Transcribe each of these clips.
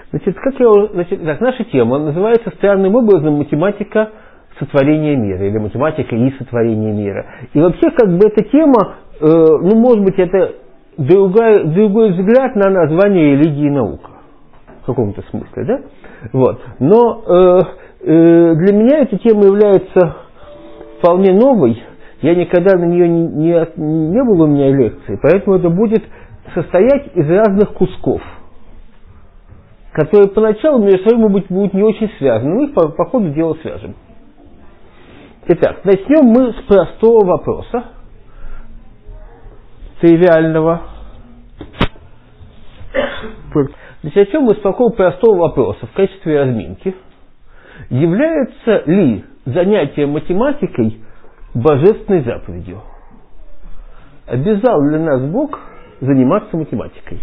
Значит, наша тема называется странным образом «Математика сотворения мира» или «Математика и сотворение мира». И вообще, как бы эта тема, может быть, это другой взгляд на название религии и наука. В каком-то смысле, да? Вот. Но для меня эта тема является вполне новой. Я никогда на нее не было у меня лекции, поэтому это будет состоять из разных кусков, которые поначалу между собой, может быть, будут не очень связаны, но их по ходу дела свяжем. Итак, начнем мы с простого вопроса, тривиального. Начнем мы с такого простого вопроса в качестве разминки. Является ли занятие математикой божественной заповедью? Обязал ли нас Бог заниматься математикой?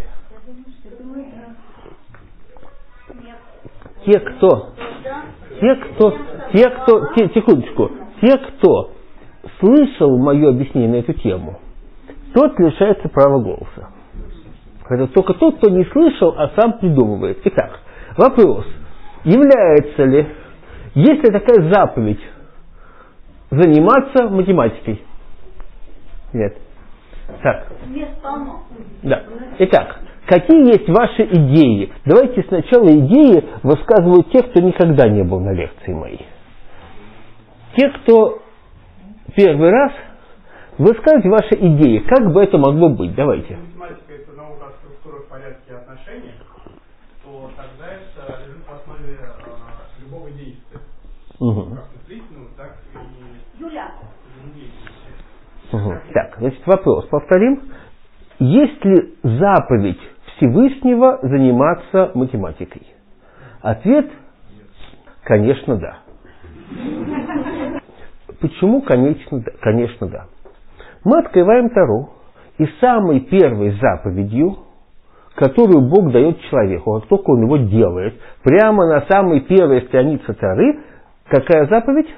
Секундочку. Те, кто слышал мое объяснение на эту тему, тот лишается права голоса. Это только тот, кто не слышал, а сам придумывает. Итак, вопрос. Является ли, есть ли такая заповедь заниматься математикой? Нет. Так. Да. Итак, какие есть ваши идеи? Давайте сначала идеи высказывают те, кто никогда не был на лекции моей. Те, кто первый раз, высказывайте ваши идеи. Как бы это могло быть? Давайте. Математика — это наука о структурах, порядке и отношениях, то тогда это лежит в основе любого действия. Как мыслительного, так и другие. Так, значит, вопрос повторим. Есть ли заповедь Всевышнего заниматься математикой? Ответ – конечно, да. Почему? Конечно, да. Мы открываем Тору, и самой первой заповедью, которую Бог дает человеку, как только он его делает, прямо на самой первой странице Торы, какая заповедь?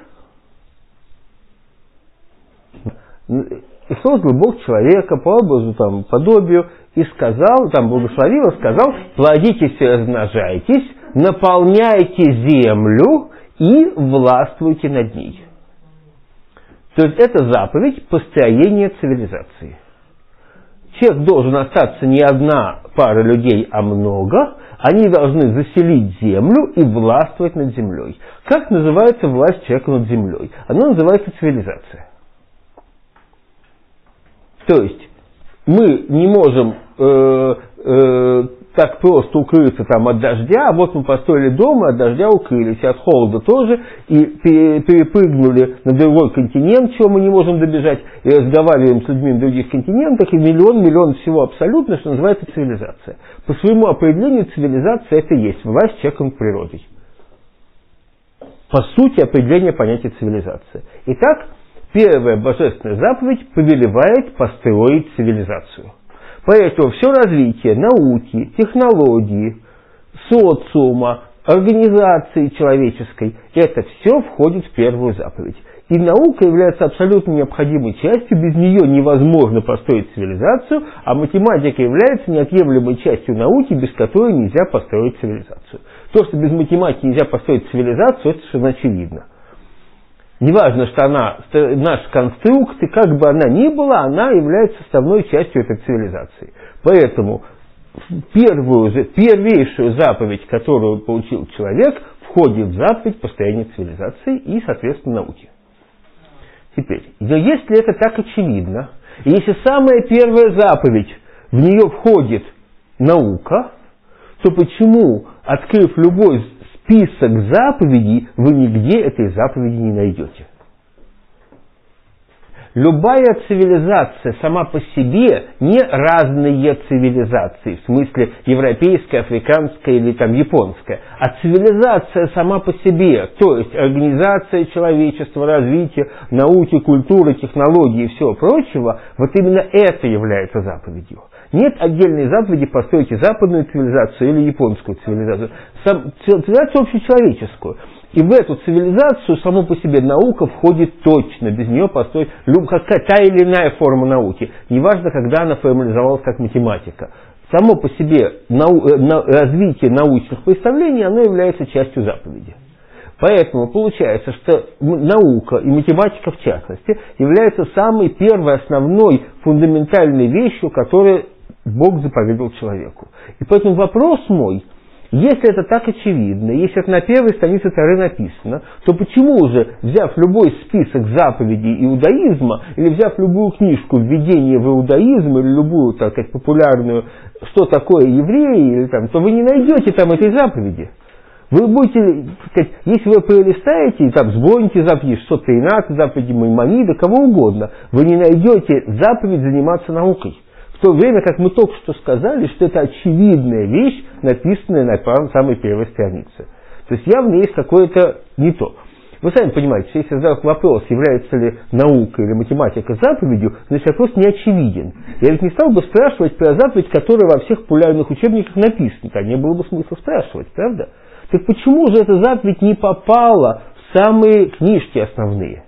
И создал Бог человека по образу, подобию, и сказал, благословил, сказал: плодитесь и размножайтесь, наполняйте землю и властвуйте над ней. То есть это заповедь построения цивилизации. Человек должен остаться не одна пара людей, а много. Они должны заселить землю и властвовать над землей. Как называется власть человека над землей? Она называется цивилизация. То есть мы не можем так просто укрыться от дождя, а вот мы построили дом, и от дождя укрылись, и от холода тоже, и перепрыгнули на другой континент, чего мы не можем добежать, и разговариваем с людьми на других континентах, и миллион всего абсолютно, что называется цивилизация. По своему определению цивилизация — это и есть власть человека над природой. По сути, определение понятия цивилизации. Итак, первая божественная заповедь повелевает построить цивилизацию. Поэтому все развитие науки, технологии, социума, организации человеческой, это все входит в первую заповедь. И наука является абсолютно необходимой частью, без нее невозможно построить цивилизацию, а математика является неотъемлемой частью науки, без которой нельзя построить цивилизацию. То, что без математики нельзя построить цивилизацию, это совершенно очевидно. Неважно, что она наш конструкт, и как бы она ни была, она является составной частью этой цивилизации. Поэтому первейшую заповедь, которую получил человек, входит в заповедь построения цивилизации и, соответственно, науки. Теперь, если это так очевидно, и если самая первая заповедь, в нее входит наука, то почему, открыв любой список заповедей, вы нигде этой заповеди не найдете? Любая цивилизация сама по себе, не разные цивилизации, в смысле европейская, африканская или японская, а цивилизация сама по себе, то есть организация человечества, развитие науки, культуры, технологий и всего прочего, вот именно это является заповедью. Нет отдельной заповеди «постройте западную цивилизацию» или японскую цивилизацию, цивилизацию общечеловеческую. И в эту цивилизацию саму по себе наука входит точно, без нее построить та или иная форма науки. Неважно, когда она формализовалась как математика. само по себе развитие научных представлений, оно является частью заповеди. Поэтому получается, что наука, и математика в частности, является самой первой, основной, фундаментальной вещью, которую Бог заповедовал человеку. И поэтому вопрос мой, если это так очевидно, если это на первой странице Торы написано, то почему же, взяв любой список заповедей иудаизма, или взяв любую книжку «Введение в иудаизм», или любую, так сказать, популярную «Что такое евреи», или там, то вы не найдете там этой заповеди. Вы будете, так сказать, если вы пролистаете, там, сборните заповеди 613, заповеди Маймонида, кого угодно, вы не найдете заповедь заниматься наукой. В то время, как мы только что сказали, что это очевидная вещь, написанная на самой первой странице. То есть явно есть какое-то не то. Вы сами понимаете, что если задать вопрос, является ли наука или математика заповедью, значит вопрос не очевиден. Я ведь не стал бы спрашивать про заповедь, которая во всех популярных учебниках написана. А не было бы смысла спрашивать, правда? Так почему же эта заповедь не попала в самые книжки основные?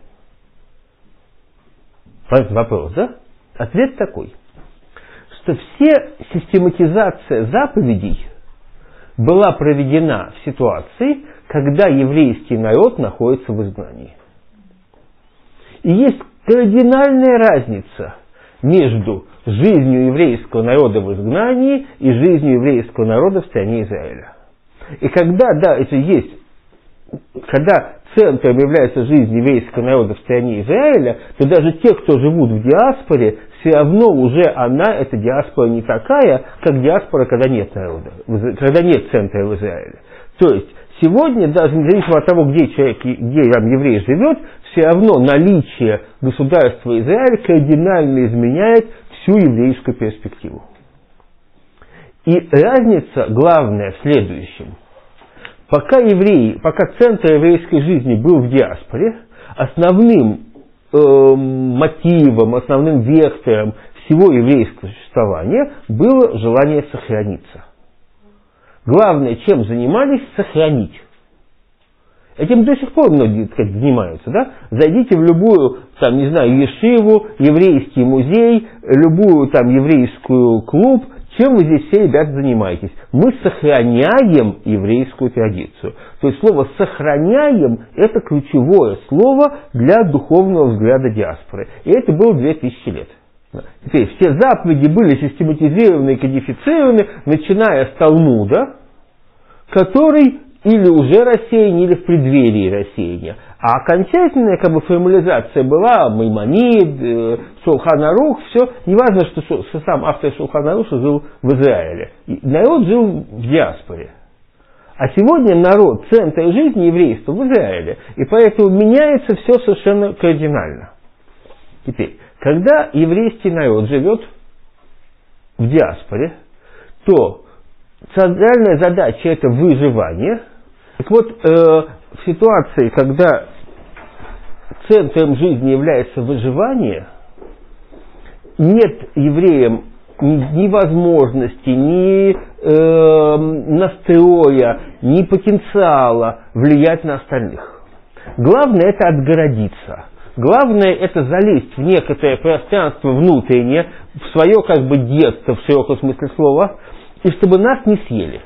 Понятный вопрос, да? Ответ такой, что систематизация заповедей была проведена в ситуации, когда еврейский народ находится в изгнании. И есть кардинальная разница между жизнью еврейского народа в изгнании и жизнью еврейского народа в стране Израиля. И когда, да, это есть, когда центром является жизнь еврейского народа в стране Израиля, то даже те, кто живут в диаспоре, все равно уже эта диаспора не такая, как диаспора, когда нет народа, когда нет центра в Израиле. То есть сегодня, даже независимо от того, где еврей живет, все равно наличие государства Израиля кардинально изменяет всю еврейскую перспективу. И разница главная в следующем. Пока центр еврейской жизни был в диаспоре, основным мотивом, основным вектором всего еврейского существования было желание сохраниться. Главное, чем занимались, сохранить. Этим до сих пор многие, так сказать, занимаются, да? Зайдите в любую, там, не знаю, ешиву, еврейский музей, любую там еврейскую клуб. Чем вы здесь все, ребята, занимаетесь? Мы сохраняем еврейскую традицию. То есть слово «сохраняем» – это ключевое слово для духовного взгляда диаспоры. И это было 2000 лет. Теперь все заповеди были систематизированы и кодифицированы, начиная с Талмуда, который или уже рассеян, или в преддверии рассеяния. А окончательная формализация была Маймонид, Шулхан Арух, все. Неважно, что сам автор Шулхан Аруха жил в Израиле. Народ жил в диаспоре. А сегодня народ, центр жизни еврейства в Израиле. И поэтому меняется все совершенно кардинально. Теперь, когда еврейский народ живет в диаспоре, то центральная задача – это выживание. Так вот, в ситуации, когда центром жизни является выживание, нет евреям ни возможности, ни настроя, ни потенциала влиять на остальных. Главное – это отгородиться. Главное – это залезть в некоторое пространство внутреннее, в свое детство, в широком смысле слова, и чтобы нас не съели.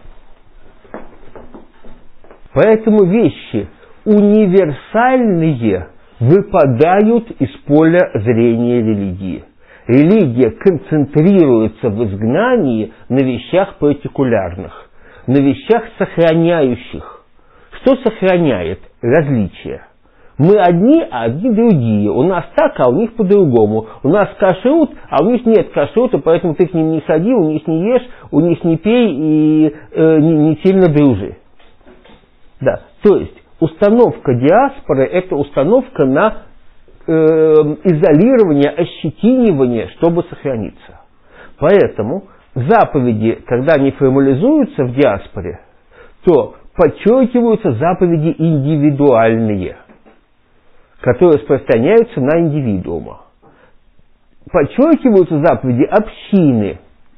Поэтому вещи универсальные выпадают из поля зрения религии. Религия концентрируется в изгнании на вещах партикулярных, на вещах сохраняющих. Что сохраняет? Различия. Мы одни, а одни другие. У нас так, а у них по-другому. У нас кашрут, а у них нет кашрута, поэтому ты к ним не ходи, у них не ешь, у них не пей и не сильно дружи. Да. То есть установка диаспоры – это установка на изолирование, ощетинивание, чтобы сохраниться. Поэтому заповеди, когда они формализуются в диаспоре, то подчеркиваются заповеди индивидуальные, которые распространяются на индивидуума. Подчеркиваются заповеди общины,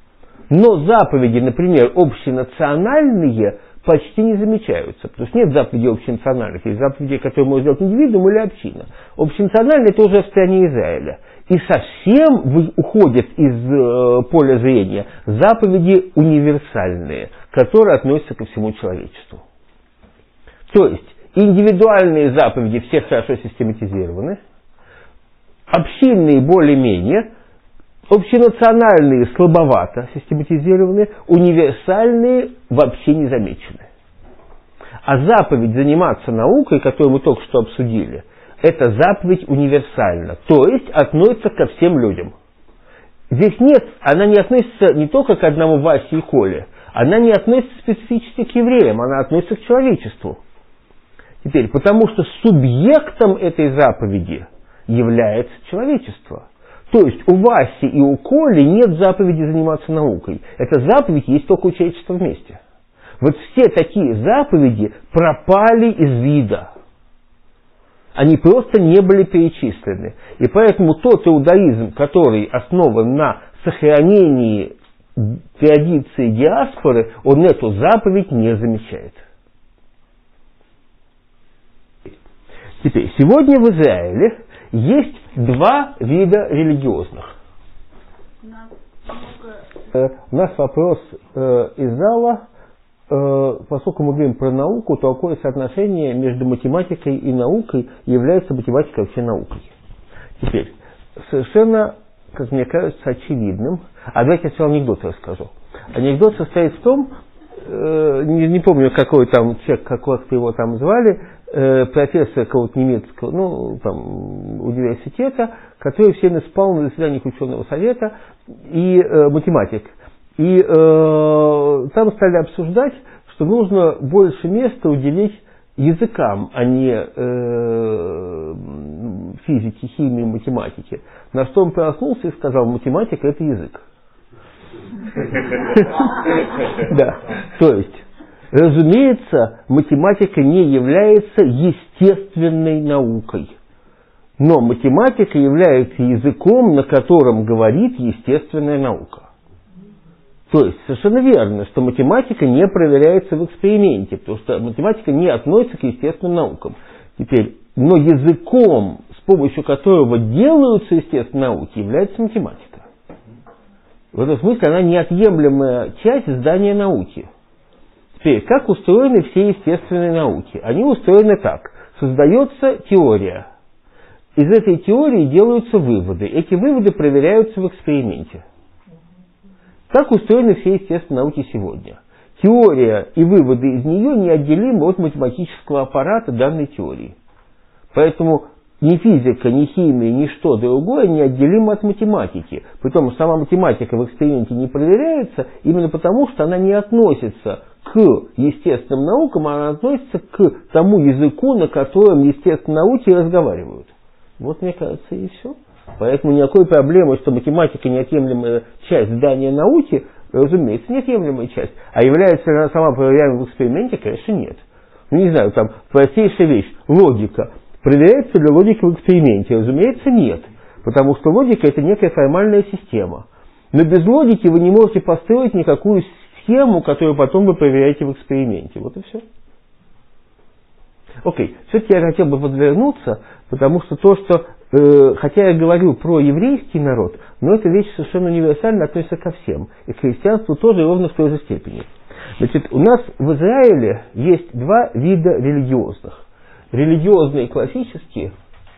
Но заповеди, например, общенациональные, почти не замечаются. Потому что нет заповедей общенациональных, есть заповеди, которые может сделать индивидуум или община. Общенациональные это уже в стране Израиля. И совсем уходят из поля зрения заповеди универсальные, которые относятся ко всему человечеству. То есть индивидуальные заповеди все хорошо систематизированы, общинные более-менее, общенациональные слабовато систематизированы, универсальные вообще не замечены. А заповедь заниматься наукой, которую мы только что обсудили, это заповедь универсальна, то есть относится ко всем людям. Здесь нет, она не относится не только к одному Васе и Коле, она не относится специфически к евреям, она относится к человечеству. Теперь, потому что субъектом этой заповеди является человечество. То есть у Васи и у Коли нет заповеди заниматься наукой. Эта заповедь есть только у человечества вместе. Вот все такие заповеди пропали из вида. Они просто не были перечислены. И поэтому тот иудаизм, который основан на сохранении традиции диаспоры, он эту заповедь не замечает. Теперь, сегодня в Израиле есть два вида религиозных. У нас вопрос из зала. Поскольку мы говорим про науку, то какое соотношение между математикой и наукой является математикой вообще наукой? Теперь, совершенно, как мне кажется, очевидным. А давайте я сначала анекдот расскажу. Анекдот состоит в том, не помню, какой там человек, как его там звали, профессор какого-то немецкого, университета, который всем спал на заседаниях ученого совета, и математик. И там стали обсуждать, что нужно больше места уделить языкам, а не физике, химии, математике. На что он проснулся и сказал: математика – это язык. Да, то есть, разумеется, математика не является естественной наукой. Но математика является языком, на котором говорит естественная наука. То есть, совершенно верно, что математика не проверяется в эксперименте, потому что математика не относится к естественным наукам. Теперь, но языком, с помощью которого делаются естественные науки, является математика. В этом смысле она неотъемлемая часть здания науки. Теперь, как устроены все естественные науки? Они устроены так. Создается теория. Из этой теории делаются выводы. Эти выводы проверяются в эксперименте. Так устроены все естественные науки сегодня. Теория и выводы из нее неотделимы от математического аппарата данной теории. Поэтому ни физика, ни химия, ни что другое неотделимо от математики. Притом сама математика в эксперименте не проверяется, именно потому, что она не относится к естественным наукам, а она относится к тому языку, на котором естественные науки разговаривают. Вот, мне кажется, и все. Поэтому никакой проблемы, что математика неотъемлемая часть здания науки, разумеется, неотъемлемая часть. А является ли она сама проверяемой в эксперименте, конечно, нет. Ну, не знаю, там простейшая вещь, логика. Проверяется ли логика в эксперименте? Разумеется, нет. Потому что логика – это некая формальная система. Но без логики вы не можете построить никакую схему, которую потом вы проверяете в эксперименте. Вот и все. Окей, все-таки я хотел бы подвернуться, потому что то, что хотя я говорю про еврейский народ, но эта вещь совершенно универсально относится ко всем. И к христианству тоже ровно в той же степени. Значит, у нас в Израиле есть два вида религиозных. Религиозные классические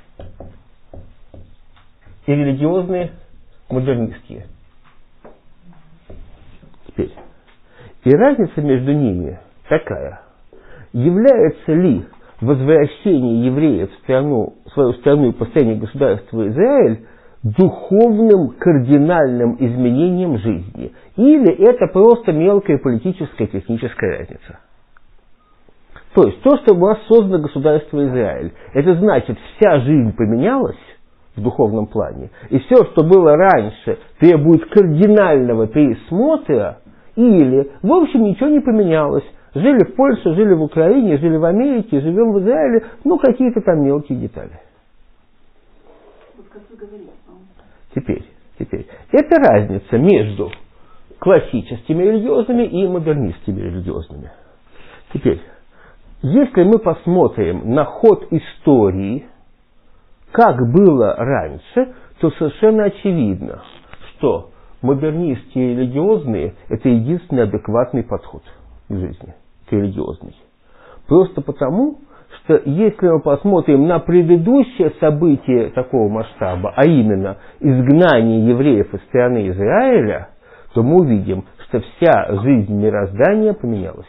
и религиозные модернистские. Теперь. И разница между ними такая. Является ли возвращение евреев в свою страну и построение государства Израиль духовным кардинальным изменением жизни? Или это просто мелкая политическая техническая разница? То есть то, что было создано государство Израиль, это значит, вся жизнь поменялась в духовном плане, и все, что было раньше, требует кардинального пересмотра, или, в общем, ничего не поменялось. Жили в Польше, жили в Украине, жили в Америке, живем в Израиле, какие-то там мелкие детали. Вот как вы говорите. Теперь. Это разница между классическими религиозными и модернистскими религиозными. Теперь, если мы посмотрим на ход истории, как было раньше, то совершенно очевидно, что модернистские религиозные – это единственный адекватный подход к жизни, к религиозной. Просто потому, что если мы посмотрим на предыдущее событие такого масштаба, а именно изгнание евреев из страны Израиля, то мы увидим, что вся жизнь мироздания поменялась.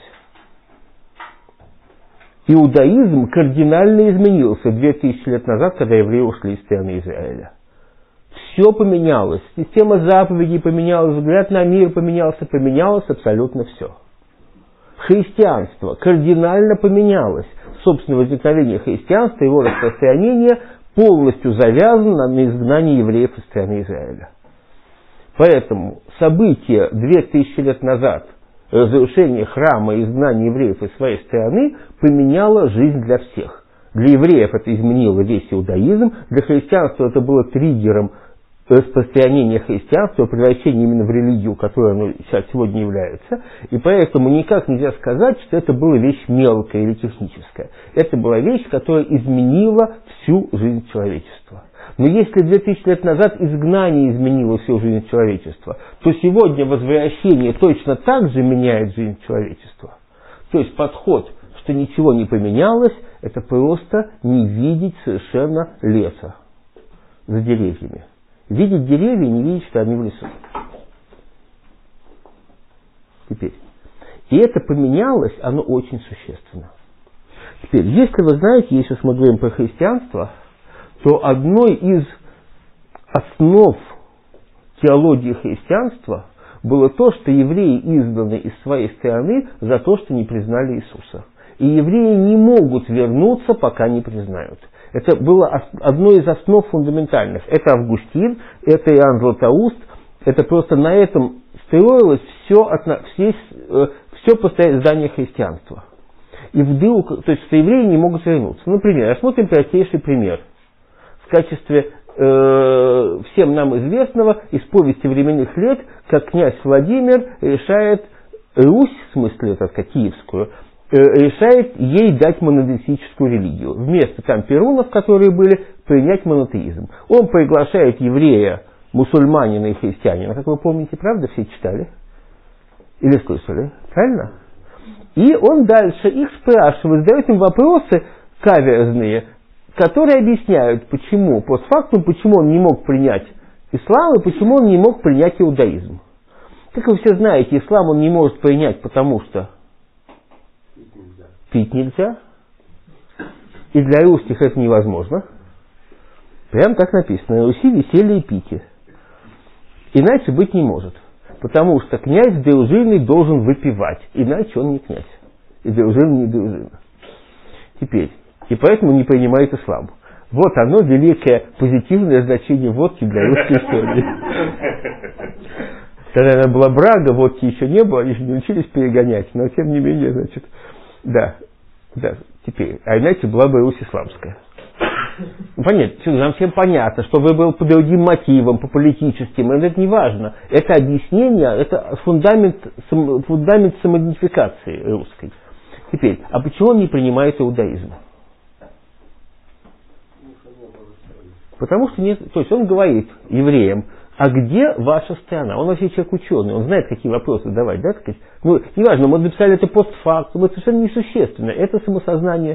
Иудаизм кардинально изменился 2000 лет назад, когда евреи ушли из страны Израиля. Все поменялось. Система заповедей поменялась, взгляд на мир поменялось абсолютно все. Христианство кардинально поменялось. Собственно, возникновение христианства, его распространение полностью завязано на изгнании евреев из страны Израиля. Поэтому события 2000 лет назад, разрушение храма и изгнание евреев из своей страны, поменяло жизнь для всех. Для евреев это изменило весь иудаизм, для христианства это было триггером распространения христианства, превращения именно в религию, которой оно сейчас сегодня является. И поэтому никак нельзя сказать, что это была вещь мелкая или техническая. Это была вещь, которая изменила всю жизнь человечества. Но если 2000 лет назад изгнание изменило всю жизнь человечества, то сегодня возвращение точно так же меняет жизнь человечества. То есть подход, что ничего не поменялось, это просто не видеть совершенно леса за деревьями. Видеть деревья и не видеть, что они в лесу. Теперь. И это поменялось, оно очень существенно. Теперь, если вы знаете, если мы говорим про христианство, то одной из основ теологии христианства было то, что евреи изгнаны из своей страны за то, что не признали Иисуса. И евреи не могут вернуться, пока не признают. Это было одной из основ фундаментальных. Это Августин, это Иоанн Златоуст. Это просто на этом строилось все здание христианства. И то есть, что евреи не могут вернуться. Например, рассмотрим простейший пример. В качестве всем нам известного из повести временных лет, как князь Владимир решает Русь, в смысле, так сказать, киевскую, решает ей дать монотеистическую религию. Вместо там перунов, которые были, принять монотеизм. Он приглашает еврея, мусульманина и христианина, как вы помните, правда, все читали? Или слышали? Правильно? И он дальше их спрашивает, задает им вопросы каверзные, которые объясняют, почему, постфактум, почему он не мог принять ислам и почему он не мог принять иудаизм. Как вы все знаете, ислам он не может принять, потому что пить нельзя. И для русских это невозможно. Прям так написано. На Руси веселье и питье. Иначе быть не может. Потому что князь дружинный должен выпивать. Иначе он не князь. И дружина не дружина. Теперь. И поэтому не принимает ислам. Вот оно великое позитивное значение водки для русской истории. Тогда она была брага, водки еще не было, они же не учились перегонять. Но тем не менее, значит... Да, теперь. А иначе была бы Русь исламская. Понятно, нам всем понятно, что вы был по другим мотивам, по политическим, это не важно. Это объяснение, это фундамент самоидентификации русской. Теперь, а почему он не принимает иудаизм? Потому что нет, то есть он говорит евреям, а где ваша страна? Он вообще человек ученый, он знает, какие вопросы задавать, да, так сказать. Ну, неважно, мы написали это постфактум, это совершенно несущественно. Это самосознание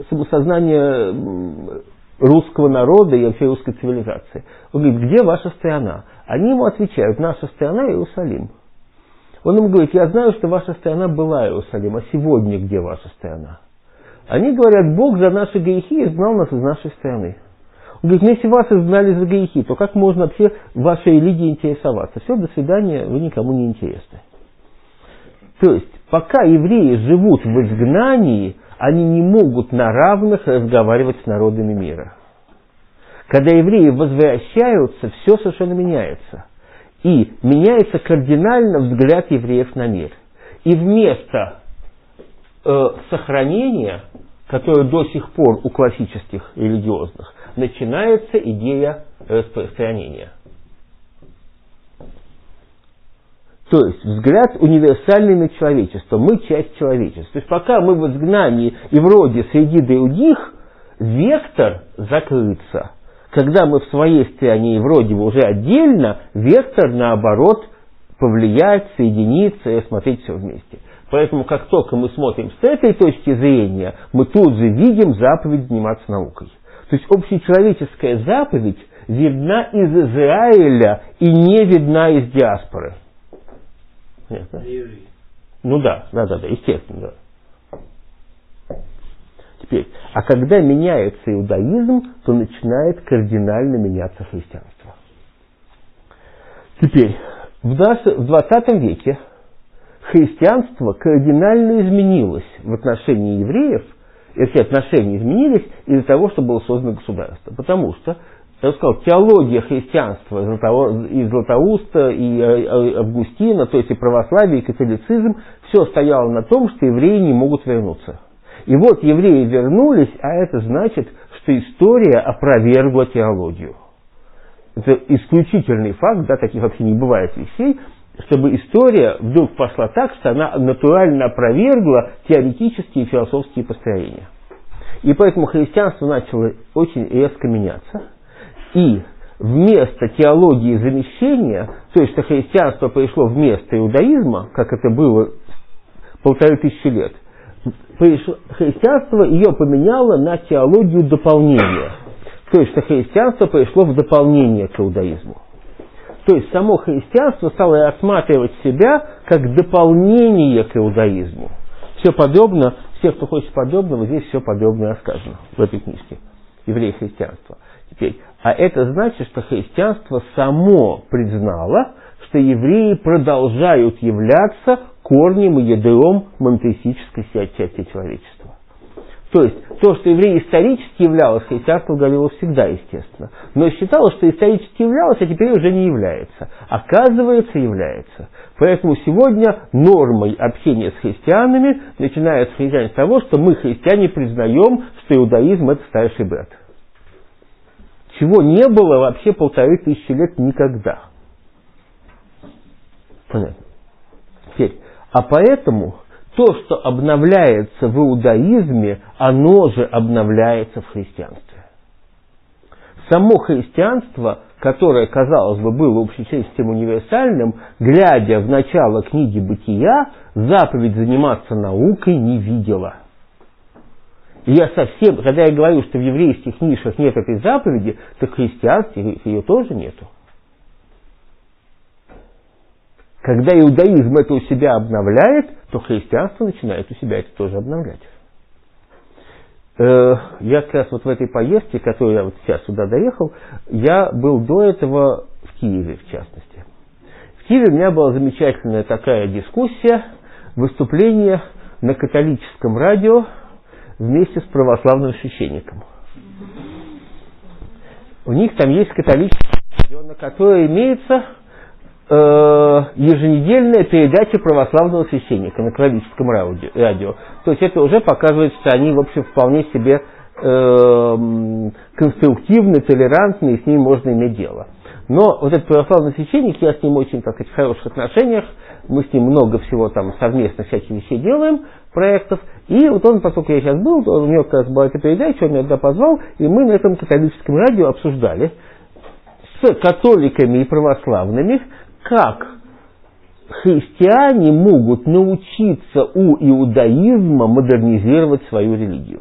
русского народа и вообще русской цивилизации. Он говорит, где ваша страна? Они ему отвечают, наша страна Иерусалим. Он им говорит, я знаю, что ваша страна была Иерусалим, а сегодня где ваша страна? Они говорят, Бог за наши грехи изгнал нас из нашей страны. Он говорит, если вас изгнали за грехи, то как можно вообще в вашей религии интересоваться? Все, до свидания, вы никому не интересны. То есть, пока евреи живут в изгнании, они не могут на равных разговаривать с народами мира. Когда евреи возвращаются, все совершенно меняется. И меняется кардинально взгляд евреев на мир. И вместо сохранения, которое до сих пор у классических религиозных, начинается идея распространения. То есть взгляд универсальный на человечество. Мы часть человечества. То есть пока мы в изгнании и вроде среди других, вектор закрыться. Когда мы в своей стране и вроде бы уже отдельно, вектор наоборот повлиять, соединиться и смотреть все вместе. Поэтому как только мы смотрим с этой точки зрения, мы тут же видим заповедь заниматься наукой. То есть общечеловеческая заповедь видна из Израиля и не видна из диаспоры. Понятно? Ну да, естественно, да. Теперь, а когда меняется иудаизм, то начинает кардинально меняться христианство. Теперь, в 20 веке христианство кардинально изменилось в отношении евреев. Эти отношения изменились из-за того, что было создано государство. Потому что, я бы сказал, теология христианства и Златоуста, и Августина, то есть и православие, и католицизм, все стояло на том, что евреи не могут вернуться. И вот евреи вернулись, а это значит, что история опровергла теологию. Это исключительный факт, да, таких вообще не бывает вещей, чтобы история вдруг пошла так, что она натурально опровергла теоретические и философские построения. И поэтому христианство начало очень резко меняться. И вместо теологии замещения, то есть что христианство пришло вместо иудаизма, как это было 1500 лет, христианство ее поменяло на теологию дополнения. То есть что христианство пришло в дополнение к иудаизму. То есть само христианство стало рассматривать себя как дополнение к иудаизму. Все подробно, все, кто хочет подробного, здесь все подробно рассказано в этой книжке «Евреи и христианство». Теперь, а это значит, что христианство само признало, что евреи продолжают являться корнем и ядром монотеистической части человечества. То есть, то, что евреи исторически являлось, христианство говорило всегда, естественно. Но считалось, что исторически являлось, а теперь уже не является. Оказывается, является. Поэтому сегодня нормой общения с христианами начинается христиане с того, что мы, христиане, признаем, что иудаизм – это старший брат. Чего не было вообще 1500 лет никогда. Понятно? Теперь, а поэтому то, что обновляется в иудаизме, оно же обновляется в христианстве. Само христианство, которое, казалось бы, было общечеловеческим универсальным, глядя в начало книги «Бытия», заповедь заниматься наукой не видела. И я совсем, когда я говорю, что в еврейских нишах нет этой заповеди, то в христианстве ее тоже нету. Когда иудаизм это у себя обновляет, то христианство начинает у себя это тоже обновлять. Я как раз вот в этой поездке, которую я вот сейчас сюда доехал, я был до этого в Киеве, в частности. В Киеве у меня была замечательная такая дискуссия, выступление на католическом радио вместе с православным священником. У них там есть католическое радио, на которое имеется еженедельная передача православного священника на католическом радио. То есть это уже показывает, что они, в общем, вполне себе конструктивны, толерантны, и с ним можно иметь дело. Но вот этот православный священник, я с ним очень, так сказать, в хороших отношениях, мы с ним много всего там совместно всяких вещей делаем, проектов, и вот он, поскольку я сейчас был, у него как раз была эта передача, он меня туда позвал, и мы на этом католическом радио обсуждали с католиками и православными, как христиане могут научиться у иудаизма модернизировать свою религию.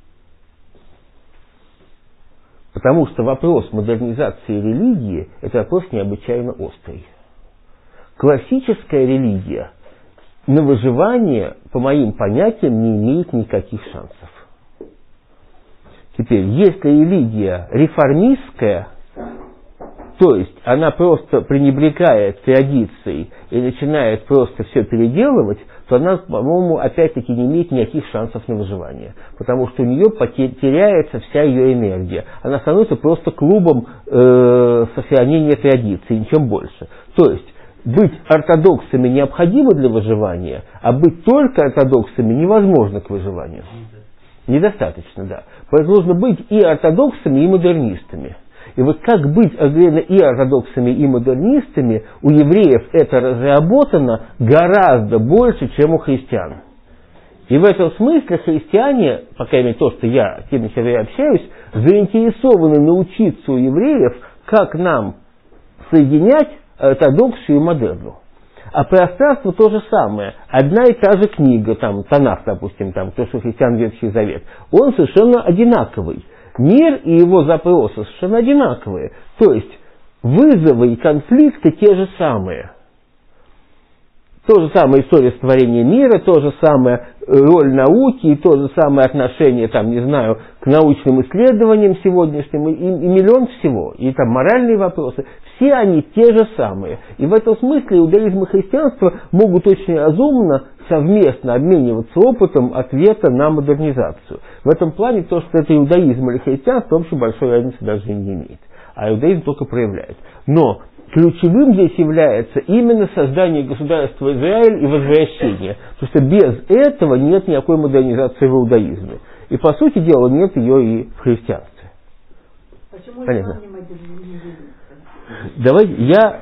Потому что вопрос модернизации религии – это вопрос необычайно острый. Классическая религия на выживание, по моим понятиям, не имеет никаких шансов. Теперь, если религия реформистская, то есть она просто пренебрегает традицией и начинает просто все переделывать, то она, по-моему, опять-таки не имеет никаких шансов на выживание. Потому что у нее теряется вся ее энергия. Она становится просто клубом сохранения традиций, ничем больше. То есть быть ортодоксами необходимо для выживания, а быть только ортодоксами невозможно к выживанию. Недостаточно, да. Поэтому нужно быть и ортодоксами, и модернистами. И вот как быть одновременно и ортодоксами, и модернистами, у евреев это разработано гораздо больше, чем у христиан. И в этом смысле христиане, по крайней мере то, что я с теми, с кем я общаюсь, заинтересованы научиться у евреев, как нам соединять ортодоксию и модерну. А пространство то же самое. Одна и та же книга, там, Танах, допустим, там, то, что христиан Ветхий Завет, он совершенно одинаковый. Мир и его запросы совершенно одинаковые. То есть вызовы и конфликты те же самые. То же самое история сотворения мира, то же самое роль науки, и то же самое отношение, там, не знаю, к научным исследованиям сегодняшним, и миллион всего, и там моральные вопросы, все они те же самые. И в этом смысле иудаизм и христианство могут очень разумно совместно обмениваться опытом ответа на модернизацию. В этом плане то, что это иудаизм или христианство, вообще большой разницы даже не имеет. А иудаизм только проявляет. Но ключевым здесь является именно создание государства Израиль и возвращение. Потому что без этого нет никакой модернизации в иудаизме. И по сути дела нет ее и в христианстве. Почему понятно? Не модернизируется? Давайте,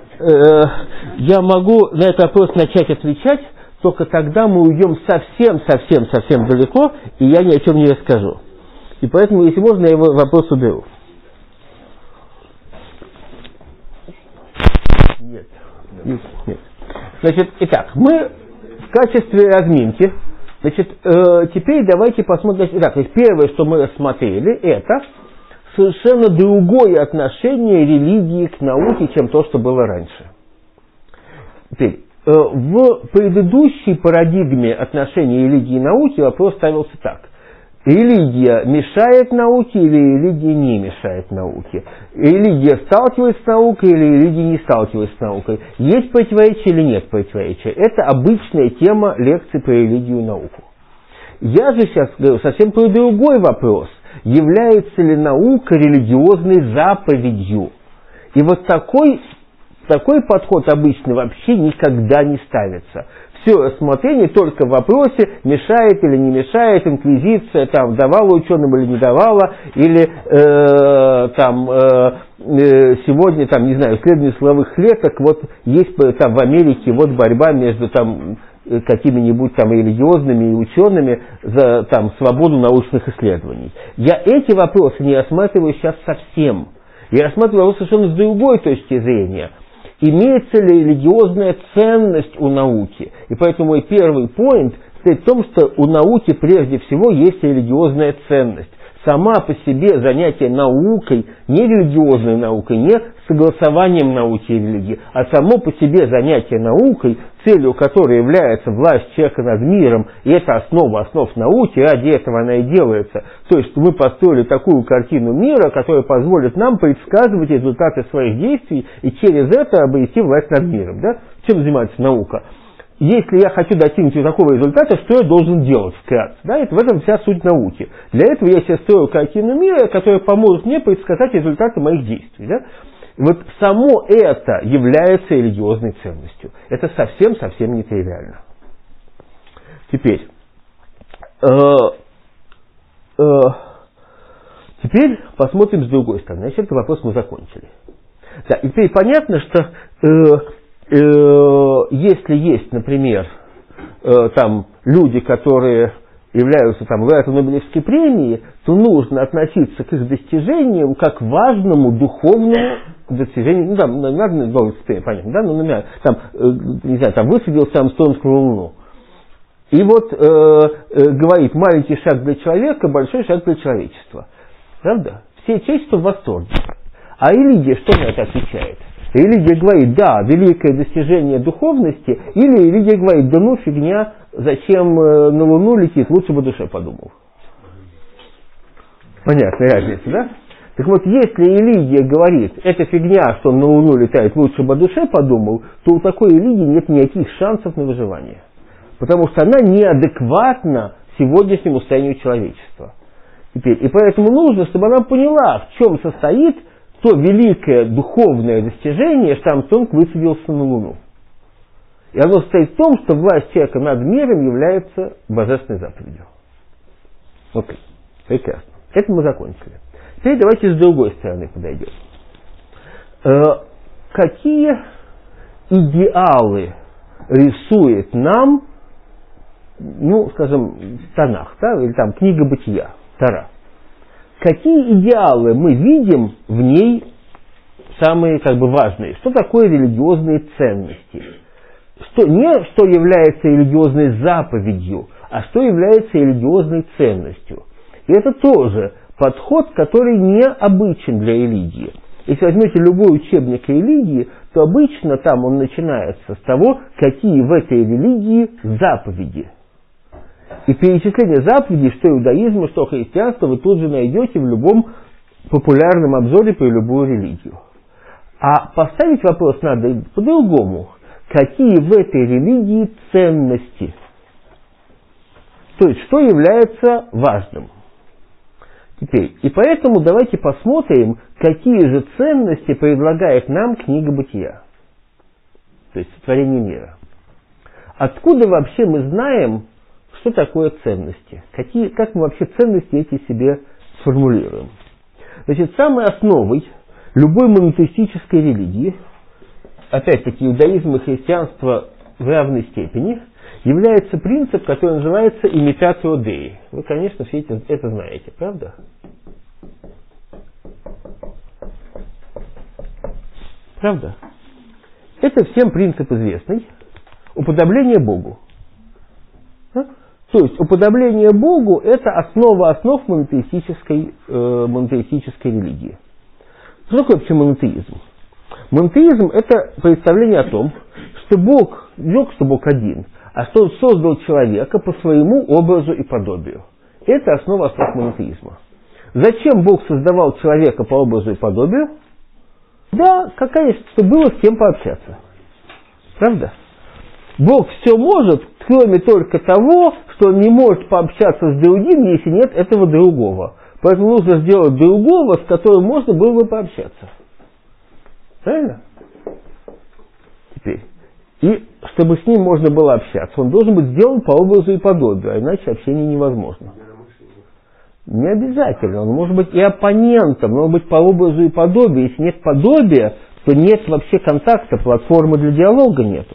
я могу на этот вопрос начать отвечать, только тогда мы уйдем совсем далеко, и я ни о чем не расскажу. И поэтому, если можно, я его вопрос уберу. Нет. Значит, итак, мы в качестве разминки, значит, теперь давайте посмотрим. Итак, то есть первое, что мы рассмотрели, это совершенно другое отношение религии к науке, чем то, что было раньше. Теперь, в предыдущей парадигме отношений религии и науки вопрос ставился так. Религия мешает науке или религия не мешает науке? Религия сталкивается с наукой или религия не сталкивается с наукой? Есть противоречие или нет противоречия? Это обычная тема лекций про религию и науку. Я же сейчас говорю совсем про другой вопрос. Является ли наука религиозной заповедью? И вот такой подход обычно вообще никогда не ставится. Все рассмотрение только в вопросе, мешает или не мешает, инквизиция там давала ученым или не давала, или сегодня, там, не знаю, исследование силовых клеток, вот есть там в Америке вот борьба между там какими-нибудь там религиозными и учеными за там свободу научных исследований. Я эти вопросы не рассматриваю сейчас совсем. Я рассматриваю его совершенно с другой точки зрения. Имеется ли религиозная ценность у науки? И поэтому мой первый поинт стоит в том, что у науки прежде всего есть религиозная ценность. Сама по себе занятие наукой, не религиозной наукой, не согласованием науки и религии, а само по себе занятие наукой, целью которой является власть человека над миром, и это основа основ науки, ради этого она и делается. То есть мы построили такую картину мира, которая позволит нам предсказывать результаты своих действий и через это обрести власть над миром. Да? Чем занимается наука? Если я хочу достигнуть такого результата, что я должен делать вкратце? Да, это в этом вся суть науки. Для этого я себе строю картину мира, которая поможет мне предсказать результаты моих действий. Да? Вот само это является религиозной ценностью. Это совсем не тривиально. Теперь посмотрим с другой стороны. Значит, этот вопрос мы закончили. Да, и теперь понятно, что если есть, например, там люди, которые являются там лауреатами Нобелевской премии, то нужно относиться к их достижениям как к важному духовному достижению. Ну, там, Нобелевская премия, понятно, да? Ну, например, там, не знаю, там высадился Армстронг на Луну. И вот говорит, маленький шаг для человека, большой шаг для человечества. Правда? Все человечество в восторге. А религия что на это отвечает? Религия говорит, да, великое достижение духовности, или религия говорит, да ну фигня, зачем на Луну летит, лучше бы душе подумал. Понятная разница, да? Так вот, если религия говорит, это фигня, что он на Луну летает, лучше бы душе подумал, то у такой религии нет никаких шансов на выживание. Потому что она неадекватна сегодняшнему состоянию человечества. Теперь, и поэтому нужно, чтобы она поняла, в чем состоит то великое духовное достижение, что Армстронг высадился на Луну. И оно состоит в том, что власть человека над миром является божественной заповедью. Окей, прекрасно. Это мы закончили. Теперь давайте с другой стороны подойдем. какие идеалы рисует нам, ну, скажем, Танах, да, или там книга Бытия, Тора. Какие идеалы мы видим в ней самые как бы важные? Что такое религиозные ценности? Не что является религиозной заповедью, а что является религиозной ценностью. И это тоже подход, который необычен для религии. Если возьмете любой учебник религии, то обычно там он начинается с того, какие в этой религии заповеди. И перечисление заповедей, что иудаизма, что христианства, вы тут же найдете в любом популярном обзоре про любую религию. А поставить вопрос надо по-другому. Какие в этой религии ценности? То есть, что является важным? Теперь, и поэтому давайте посмотрим, какие же ценности предлагает нам книга Бытия. То есть, сотворение мира. Откуда вообще мы знаем, что такое ценности? Как мы вообще ценности эти себе сформулируем? Значит, самой основой любой монотеистической религии, опять-таки иудаизм и христианство в равной степени, является принцип, который называется имитатио Деи. Вы, конечно, все это знаете, правда? Правда? Это всем принцип известный. Уподобление Богу. Да? То есть уподобление Богу – это основа основ монотеистической религии. Что такое вообще монотеизм? Монотеизм – это представление о том, что Бог один, а что Он создал человека по своему образу и подобию. Это основа основ монотеизма. Зачем Бог создавал человека по образу и подобию? Да, чтобы было с кем пообщаться. Правда? Бог все может, кроме только того, что Он не может пообщаться с другим, если нет этого другого. Поэтому нужно сделать другого, с которым можно было бы пообщаться. Правильно? Теперь. И чтобы с ним можно было общаться, он должен быть сделан по образу и подобию, а иначе общение невозможно. Не обязательно. Он может быть и оппонентом, но он может быть по образу и подобию. Если нет подобия, то нет вообще контакта, платформы для диалога нету.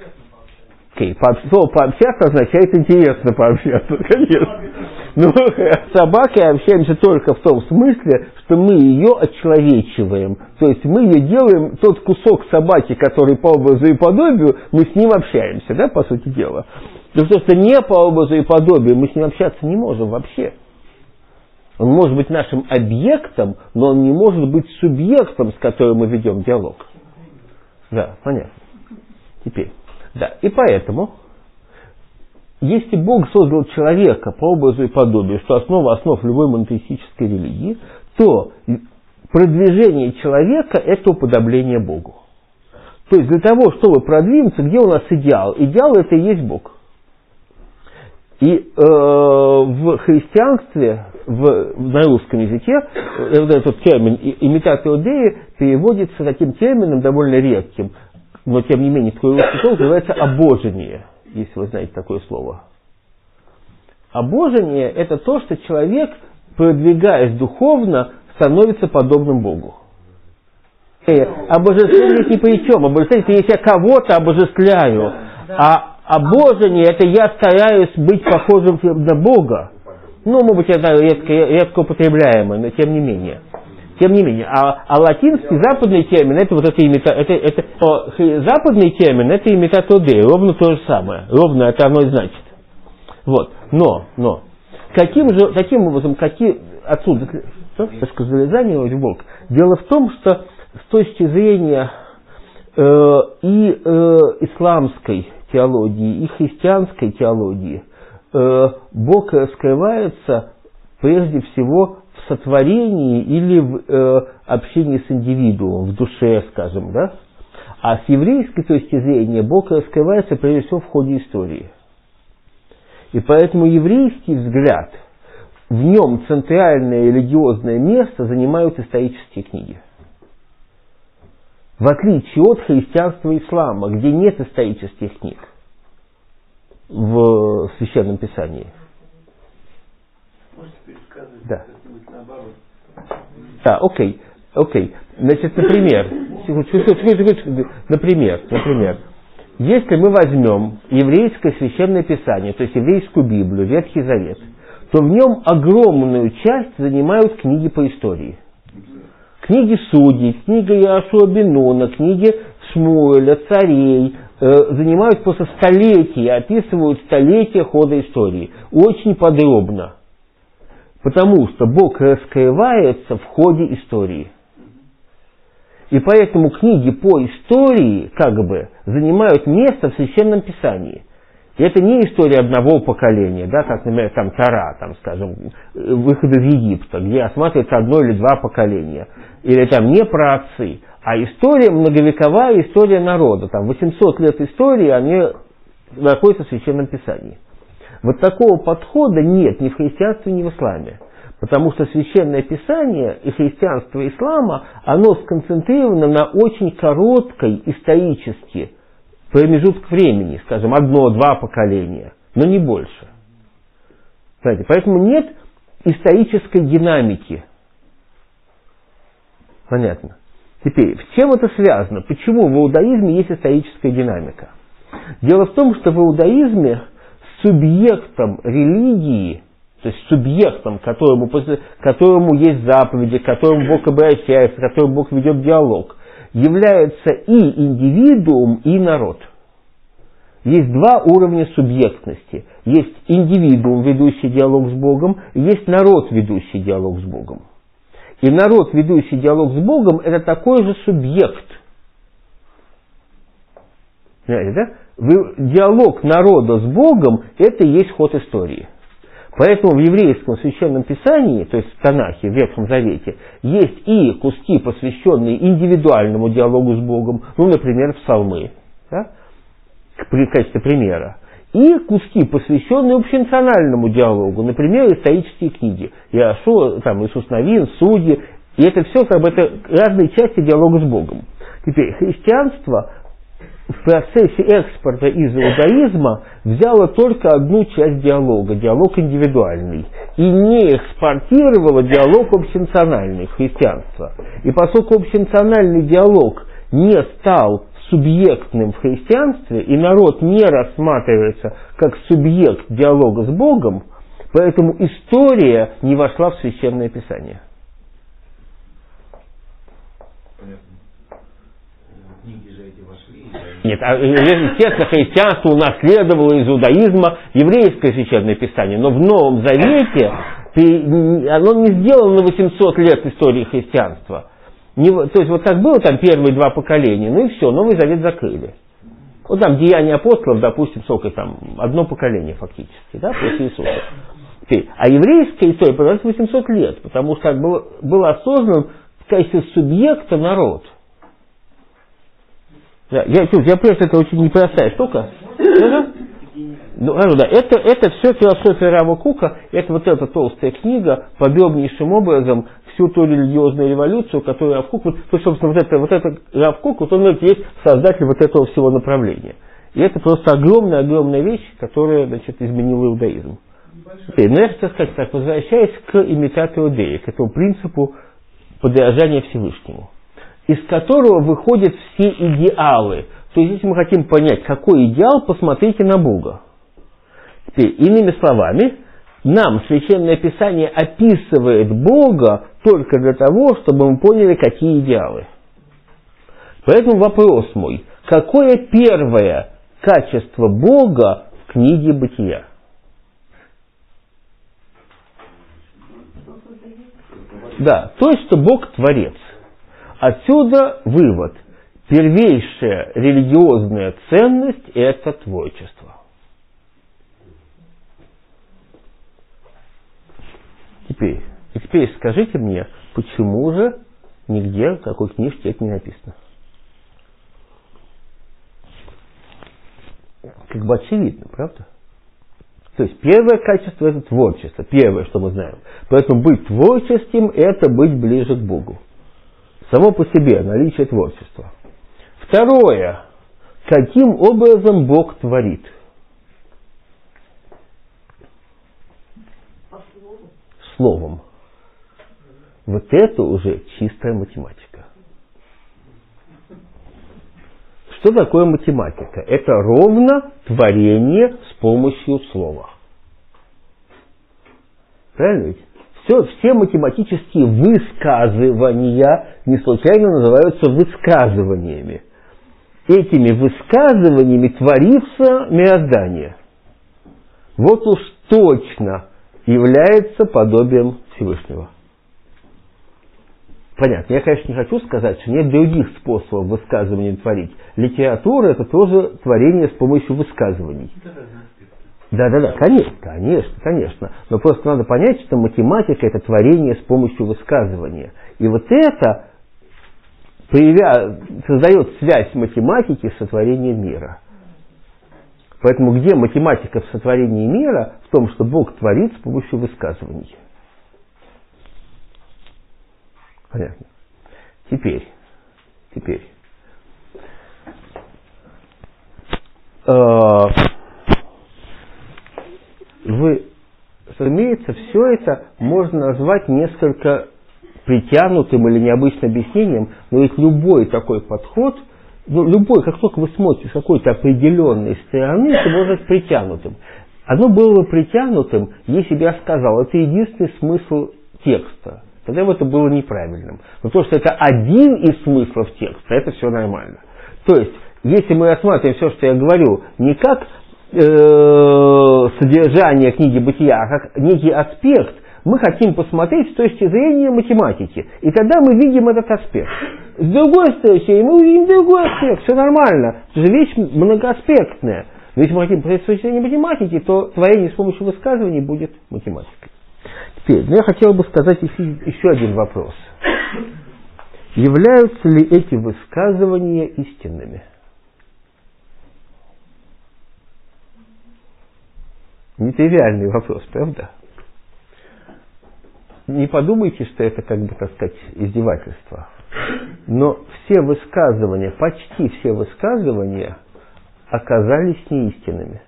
Слово пообщаться означает интересно пообщаться, конечно. Но с собакой общаемся только в том смысле, что мы ее очеловечиваем. То есть мы ее делаем, тот кусок собаки, который по образу и подобию, мы с ним общаемся, да, по сути дела. Потому что не по образу и подобию мы с ним общаться не можем вообще. Он может быть нашим объектом, но он не может быть субъектом, с которым мы ведем диалог. Да, понятно. Теперь. Да, и поэтому, если Бог создал человека по образу и подобию, что основа основ любой монотеистической религии, то продвижение человека – это уподобление Богу. То есть для того, чтобы продвинуться, где у нас идеал? Идеал – это и есть Бог. И в христианстве, на русском языке, этот термин «имитатио Деи» переводится таким термином довольно редким, но тем не менее такой русский слово называется обожение, если вы знаете такое слово. Обожение – это то, что человек, продвигаясь духовно, становится подобным Богу. Обожествление ни при чем. Обожествление – это если я кого-то обожествляю. А обожение – это я стараюсь быть похожим на Бога. Ну, может быть, это редко употребляемое, но тем не менее. А латинский, западный термин, это вот западный термин, это имитатио Деи, ровно то же самое. Ровно это оно и значит. Вот. Но. Таким образом, отсюда, залезание в Бог. Дело в том, что с точки зрения исламской теологии, и христианской теологии, Бог раскрывается прежде всего в сотворении или в общении с индивидуумом, в душе, скажем, да? А с еврейской точки зрения Бог раскрывается прежде всего в ходе истории. И поэтому еврейский взгляд, в нем центральное религиозное место занимают исторические книги. В отличие от христианства и ислама, где нет исторических книг в Священном Писании. Можете пересказывать да. как-нибудь наоборот? Да, окей. Окей. Значит, например, если мы возьмем еврейское священное писание, то есть еврейскую Библию, Ветхий Завет, то в нем огромную часть занимают книги по истории. Книги Судей, книга Иошуа бен Нуна, книги Шмуэля, царей, занимают просто столетия, описывают столетия хода истории. Очень подробно. Потому что Бог раскрывается в ходе истории. И поэтому книги по истории, как бы, занимают место в Священном Писании. И это не история одного поколения, да, как, например, там Тора, там, скажем, выход из Египта, где осматривается одно или два поколения. Или там не праотцы, а история, многовековая история народа. Там 800 лет истории, они находятся в Священном Писании. Вот такого подхода нет ни в христианстве, ни в исламе. Потому что Священное Писание и христианство, и ислама, оно сконцентрировано на очень короткой исторически промежуток времени, скажем, 1-2 поколения, но не больше. Знаете, поэтому нет исторической динамики. Понятно. Теперь, с чем это связано? Почему в иудаизме есть историческая динамика? Дело в том, что в иудаизме субъектом религии, то есть субъектом, которому есть заповеди, к которому Бог обращается, к которому Бог ведет диалог, является и индивидуум, и народ. Есть два уровня субъектности. Есть индивидуум, ведущий диалог с Богом, и есть народ, ведущий диалог с Богом. И народ, ведущий диалог с Богом, это такой же субъект. Понимаете, да? Диалог народа с Богом – это и есть ход истории. Поэтому в еврейском священном писании, то есть в Танахе, в Ветхом Завете, есть и куски, посвященные индивидуальному диалогу с Богом, ну, например, псалмы, да, в качестве примера, и куски, посвященные общенациональному диалогу, например, исторические книги, Иошуа, там, Иисус Навин, Судьи, и это все как бы это разные части диалога с Богом. Теперь христианство в процессе экспорта из иудаизма взяло только одну часть диалога, диалог индивидуальный, и не экспортировало диалог общенациональный в христианство. И поскольку общенациональный диалог не стал субъектным в христианстве, и народ не рассматривается как субъект диалога с Богом, поэтому история не вошла в Священное Писание. Нет, естественно, христианство унаследовало из иудаизма еврейское священное писание, но в Новом Завете оно не сделано на 800 лет истории христианства. То есть вот так было там первые 2 поколения, ну и все, Новый Завет закрыли. Вот там Деяния апостолов, допустим, сколько там, 1 поколение фактически, да, после Иисуса. А еврейская история продолжается 800 лет, потому что был осознан в качестве субъекта народ. Я просто, это очень непростая штука. Да, это все философия Рава Кука, это вот эта толстая книга, подробнейшим образом всю ту религиозную революцию, которую Рав Кук, собственно, вот это Рав Кук, вот он есть создатель вот этого всего направления. И это просто огромная вещь, которая, значит, изменила иудаизм. Теперь, но я хочу сказать так, возвращаясь к имитату Деи, к этому принципу подражания Всевышнему, из которого выходят все идеалы. То есть, если мы хотим понять, какой идеал, посмотрите на Бога. Теперь, иными словами, нам Священное Писание описывает Бога только для того, чтобы мы поняли, какие идеалы. Поэтому вопрос мой, какое первое качество Бога в книге Бытия? Да, то есть, что Бог творец. Отсюда вывод. Первейшая религиозная ценность – это творчество. Теперь скажите мне, почему же нигде в какой книжке это не написано? Как бы очевидно, правда? То есть первое качество – это творчество, первое, что мы знаем. Поэтому быть творческим – это быть ближе к Богу. Само по себе наличие творчества. Второе. Каким образом Бог творит? Словом. Вот это уже чистая математика. Что такое математика? Это ровно творение с помощью слова. Правильно ведь? Все математические высказывания не случайно называются высказываниями. Этими высказываниями творится мироздание. Вот уж точно является подобием Всевышнего. Понятно. Я, конечно, не хочу сказать, что нет других способов высказывания творить. Литература – это тоже творение с помощью высказываний. Да, конечно. Но просто надо понять, что математика – это творение с помощью высказывания. И вот это создает связь математики с сотворением мира. Поэтому где математика в сотворении мира? В том, что Бог творит с помощью высказываний. Понятно. Теперь. Разумеется, все это можно назвать несколько притянутым или необычным объяснением, но ведь любой такой подход, как только вы смотрите с какой-то определенной стороны, это может быть притянутым. Оно было бы притянутым, если бы я сказал, это единственный смысл текста. Тогда бы это было неправильным. Но то, что это один из смыслов текста, это все нормально. То есть, если мы рассматриваем все, что я говорю, не как содержание книги Бытия, а как некий аспект, мы хотим посмотреть с точки зрения математики. И тогда мы видим этот аспект. С другой стороны, мы увидим другой аспект. Все нормально. Это же вещь многоаспектная. Но если мы хотим посмотреть с точки зрения математики, то творение с помощью высказываний будет математикой. Теперь, я хотел бы сказать еще один вопрос. Являются ли эти высказывания истинными? Нетривиальный вопрос, правда? Не подумайте, что это, так сказать, издевательство. Но все высказывания, почти все высказывания оказались неистинными.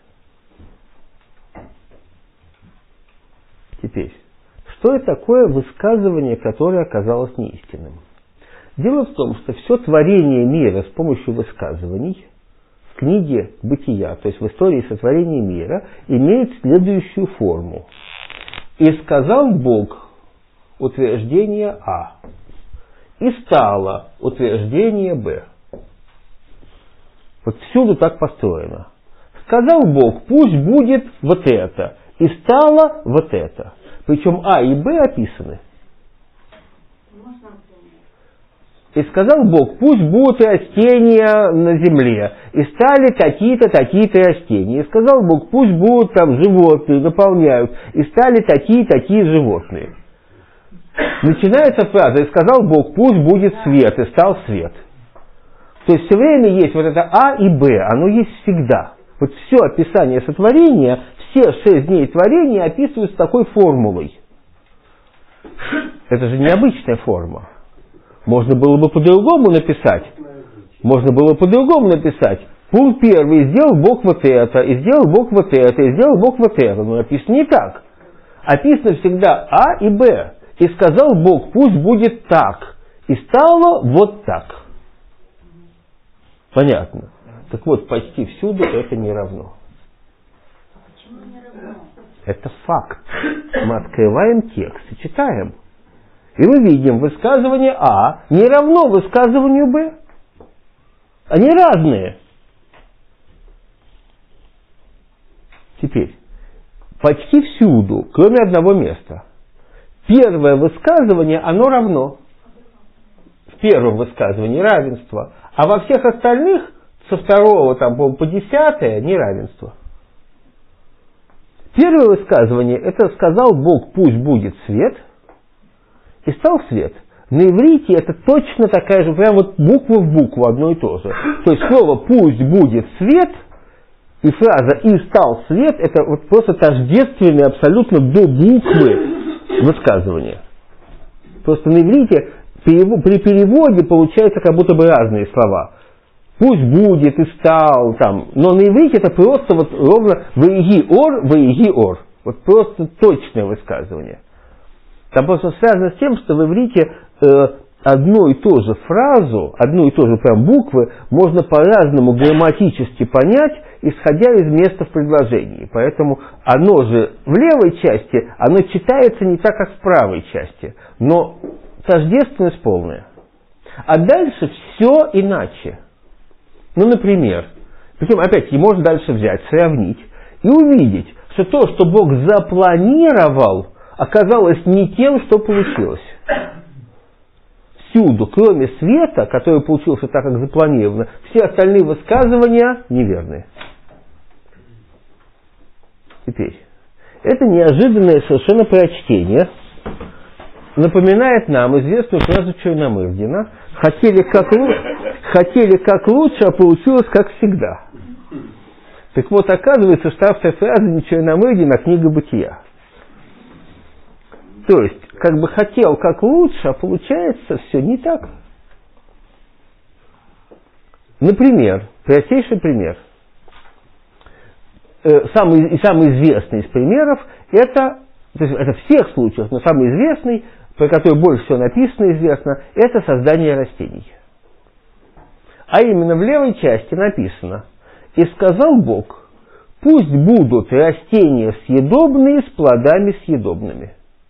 Теперь, что это такое высказывание, которое оказалось неистинным? Дело в том, что все творение мира с помощью высказываний в книге Бытия, то есть в истории сотворения мира, имеет следующую форму. «И сказал Бог утверждение А, и стало утверждение Б». Вот всюду так построено. Сказал Бог, пусть будет вот это, и стало вот это. Причем А и Б описаны. И сказал Бог, пусть будут растения на земле. И стали такие-то, такие-то растения. И сказал Бог, пусть будут там животные, наполняют. И стали такие-такие животные. Начинается фраза, и сказал Бог, пусть будет свет, и стал свет. То есть все время есть вот это А и Б, оно есть всегда. Вот все описание сотворения, все 6 дней творения описываются такой формулой. Это же необычная форма. Можно было бы по-другому написать. Пункт первый, сделал Бог вот это, и сделал Бог вот это, и сделал Бог вот это. Но написано не так. Описано всегда А и Б. И сказал Бог, пусть будет так. И стало вот так. Понятно. Так вот, почти всюду это не равно. Почему не равно? Это факт. Мы открываем текст и читаем. И мы видим, высказывание А не равно высказыванию Б. Они разные. Теперь, почти всюду, кроме одного места, первое высказывание, оно равно. В первом высказывании равенство. А во всех остальных, со 2 по 10 неравенство. Первое высказывание, это сказал Бог, пусть будет свет, и стал свет. На иврите это точно такая же, прям вот буква в букву одно и то же. То есть слово «пусть будет свет» и фраза «и стал свет» это вот просто тождественные абсолютно до буквы высказывания. Просто на иврите при переводе получается как будто бы разные слова. Пусть будет и стал там. Но на иврите это просто вот ровно «ваиги ор», «ваиги ор». Вот просто точное высказывание. Там просто связано с тем, что в иврите одну и ту же фразу, одну и ту же прям буквы можно по-разному грамматически понять, исходя из места в предложении. Поэтому оно же в левой части, оно читается не так, как в правой части, но тождественность полная. А дальше все иначе. Ну, например, причем опять-таки можно дальше взять, сравнить и увидеть, что то, что Бог запланировал, оказалось не тем, что получилось. Всюду, кроме света, который получился так, как запланировано, все остальные высказывания неверные. Теперь, это неожиданное совершенно прочтение напоминает нам известную фразу Черномырдина: хотели как лучше, а получилось как всегда. Так вот, оказывается, что автор фразы не Черномырдин, а книга Бытия. То есть, как бы хотел как лучше, а получается все не так. Например, простейший пример. Самый известный из примеров, это в всех случаях, но самый известный, про который больше всего написано, известно, это создание растений. А именно в левой части написано: «И сказал Бог, пусть будут растения съедобные с плодами съедобными».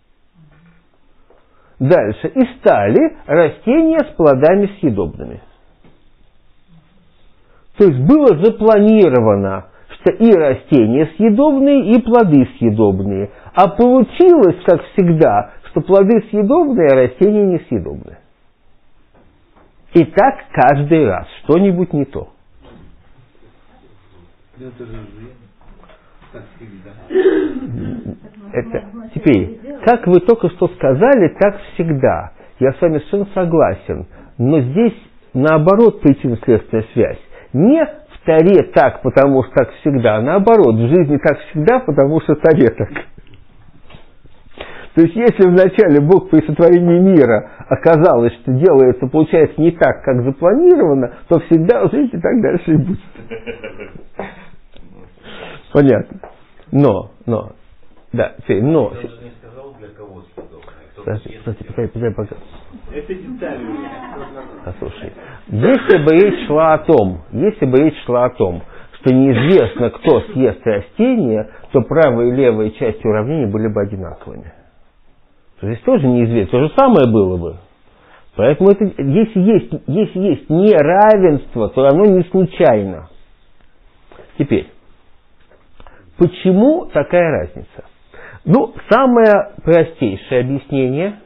Дальше: «И стали растения с плодами съедобными». То есть было запланировано, что и растения съедобные, и плоды съедобные. А получилось, как всегда, что плоды съедобные, а растения несъедобные. И так каждый раз что-нибудь не то. Это, теперь, как вы только что сказали, так всегда. Я с вами совершенно согласен. Но здесь наоборот причинно-следственная связь. Не в Торе так, потому что так всегда, а наоборот, в жизни так всегда, потому что в Торе так. То есть, если вначале Бог при сотворении мира оказалось, что делается, получается не так, как запланировано, то всегда в жизни так дальше и будет. Понятно. Но. Да, теперь, но. Я даже не сказал, для кого съедобное. Подожди, пока. Это детали. Послушай, если бы речь шла о том, что неизвестно, кто съест растение, то правая и левая части уравнения были бы одинаковыми. Здесь тоже неизвестно, то же самое было бы. Поэтому это, если есть неравенство, то оно не случайно. Теперь, почему такая разница? Ну, самое простейшее объяснение,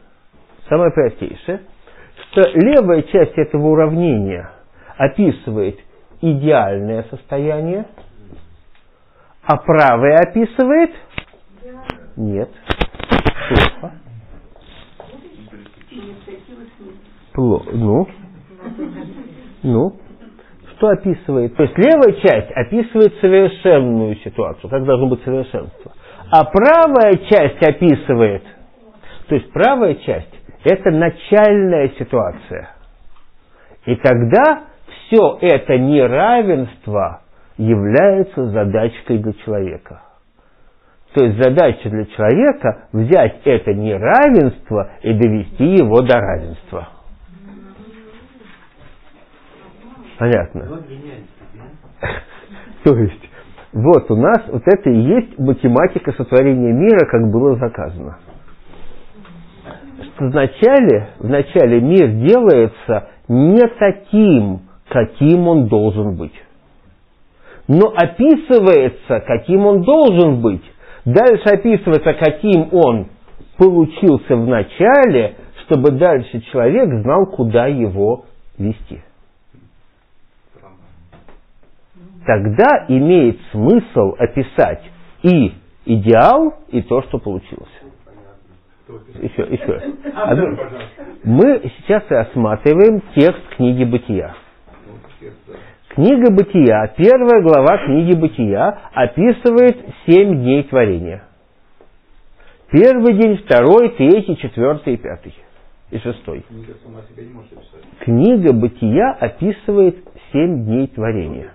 что левая часть этого уравнения описывает идеальное состояние, а правая описывает нет, плохо. Что описывает? То есть левая часть описывает совершенную ситуацию, как должно быть совершенство. А правая часть описывает, то есть правая часть это начальная ситуация. И тогда все это неравенство является задачкой для человека. То есть задача для человека взять это неравенство и довести его до равенства. Понятно? То есть, вот у нас вот это и есть математика сотворения мира, как было заказано. Что вначале мир делается не таким, каким он должен быть. Но описывается, каким он должен быть. Дальше описывается, каким он получился в начале, чтобы дальше человек знал, куда его вести. Тогда имеет смысл описать и идеал, и то, что получилось. Еще раз. Мы сейчас рассматриваем текст книги Бытия. Книга Бытия, 1 глава книги Бытия описывает 7 дней творения. 1 день, 2, 3, 4 и 5. И 6. Книга Бытия описывает 7 дней творения.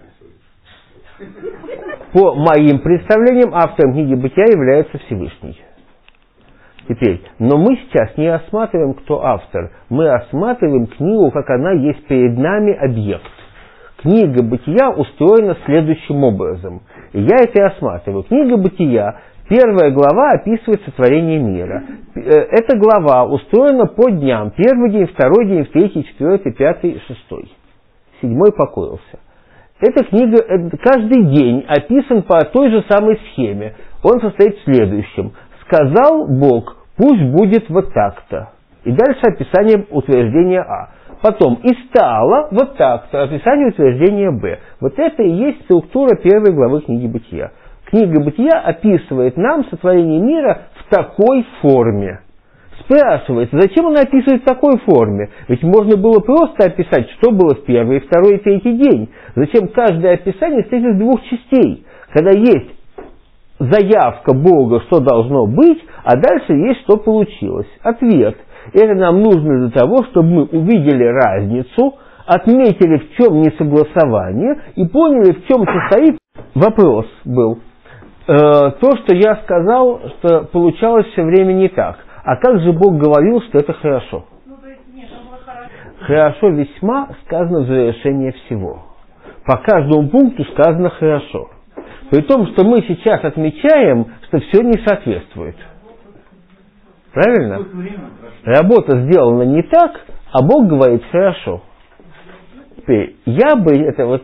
По моим представлениям, автором книги Бытия является Всевышний. Теперь, но мы сейчас не осматриваем, кто автор. Мы осматриваем книгу, как она есть перед нами объект. Книга Бытия устроена следующим образом. И я это и осматриваю. Книга Бытия, 1 глава описывает сотворение мира. Эта глава устроена по дням. 1 день, 2 день, 3, 4, 5, 6. 7 покоился. Эта книга каждый день описан по той же самой схеме. Он состоит в следующем. Сказал Бог, пусть будет вот так-то. И дальше описание утверждения А. Потом и стало вот так-то, описание утверждения Б. Вот это и есть структура 1 главы книги Бытия. Книга Бытия описывает нам сотворение мира в такой форме. Спрашивается, зачем она описывает в такой форме? Ведь можно было просто описать, что было в первый, второй и третий день. Зачем каждое описание состоит из двух частей? Когда есть заявка Бога, что должно быть, а дальше есть, что получилось. Ответ. Это нам нужно для того, чтобы мы увидели разницу, отметили, в чем несогласование, и поняли, в чем состоит вопрос был. То, что я сказал, что получалось все время не так. А как же Бог говорил, что это хорошо? Ну, то есть, нет, это было хорошо. Хорошо весьма сказано в завершении всего. По каждому пункту сказано хорошо. При том, что мы сейчас отмечаем, что все не соответствует. Правильно? Работа сделана не так, а Бог говорит хорошо. Теперь, я бы это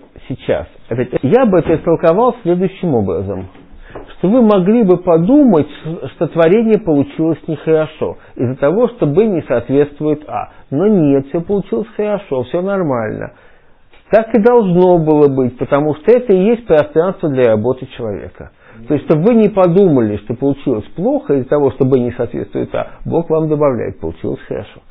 истолковал следующим образом. Что вы могли бы подумать, что творение получилось нехорошо, из-за того, что Б не соответствует А. Но нет, все получилось хорошо, все нормально. Так и должно было быть, потому что это и есть пространство для работы человека. То есть, чтобы вы не подумали, что получилось плохо из-за того, что Б не соответствует А, Бог вам добавляет, получилось хорошо.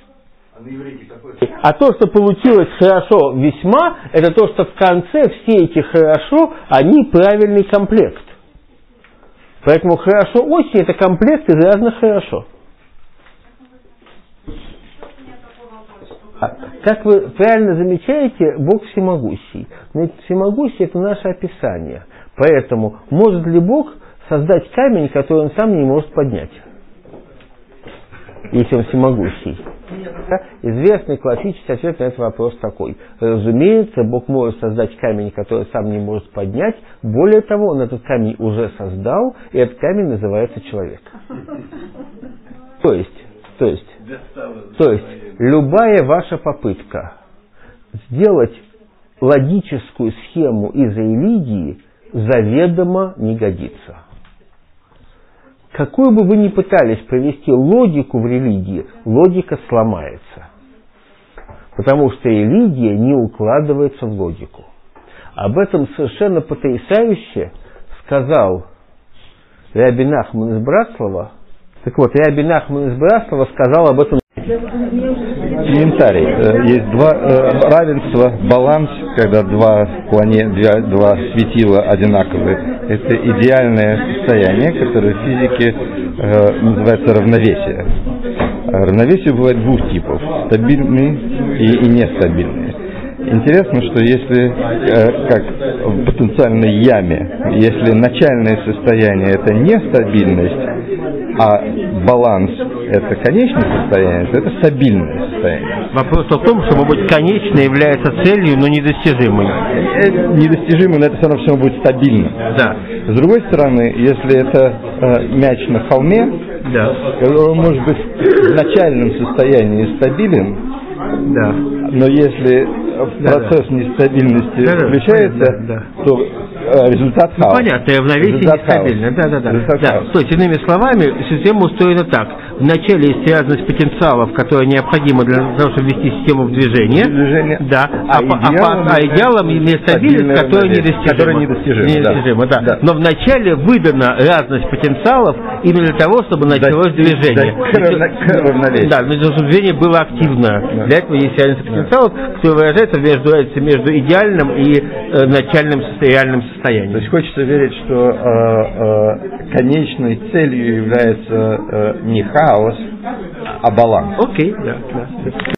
А то, что получилось хорошо весьма, это то, что в конце все эти хорошо, они правильный комплект. Поэтому хорошо очень это комплект из разных хорошо. Как вы правильно замечаете, Бог всемогущий. Но всемогущий это наше описание. Поэтому может ли Бог создать камень, который он сам не может поднять? Если он всемогущий. Известный классический ответ на этот вопрос такой. Разумеется, Бог может создать камень, который сам не может поднять. Более того, он этот камень уже создал, и этот камень называется человек. То есть, любая ваша попытка сделать логическую схему из религии заведомо не годится. Какую бы вы ни пытались провести логику в религии, логика сломается. Потому что религия не укладывается в логику. Об этом совершенно потрясающе сказал Раби Нахман из Браслова. Так вот, Раби Нахман из Браслова сказал об этом. Комментарий. Есть два равенства, баланс, когда два светила одинаковые. Это идеальное состояние, которое в физике называется равновесие. Равновесие бывает двух типов: стабильный и нестабильный. Интересно, что если, как в потенциальной яме, если начальное состояние это нестабильность, а баланс это конечное состояние, то это стабильное состояние. Вопрос в том, что, может быть, конечное является целью, но недостижимой. Недостижимой, но это все равно все будет стабильно. Да. С другой стороны, если это мяч на холме, да, который может быть в начальном состоянии стабилен, да, но если процесс нестабильности включается, то результат хаос. Понятно, равновесие нестабильно. Да. То есть, иными словами, система устроена так. Вначале есть связанность потенциалов, которая необходима для того, чтобы ввести систему в движение. Да. А идеалом нестабильность, которая недостижима. Да. Но вначале выдана разность потенциалов именно для того, чтобы началось движение. Да, но чтобы движение было активно. Для этого есть реальность потенциалов, который выражается между идеальным и начальным реальным состоянием. То есть хочется верить, что конечной целью является не хаос, а баланс. Окей, да.